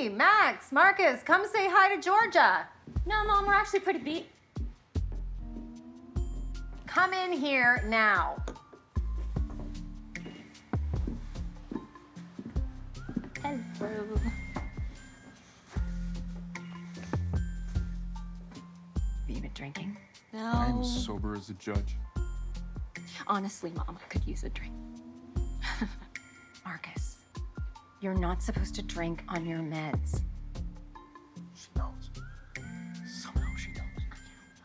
Hey, Max, Marcus, come say hi to Georgia. No, Mom, we're actually pretty beat. Come in here now. Hello. Have you been drinking? No. I'm sober as a judge. Honestly, Mom, I could use a drink. Marcus, you're not supposed to drink on your meds.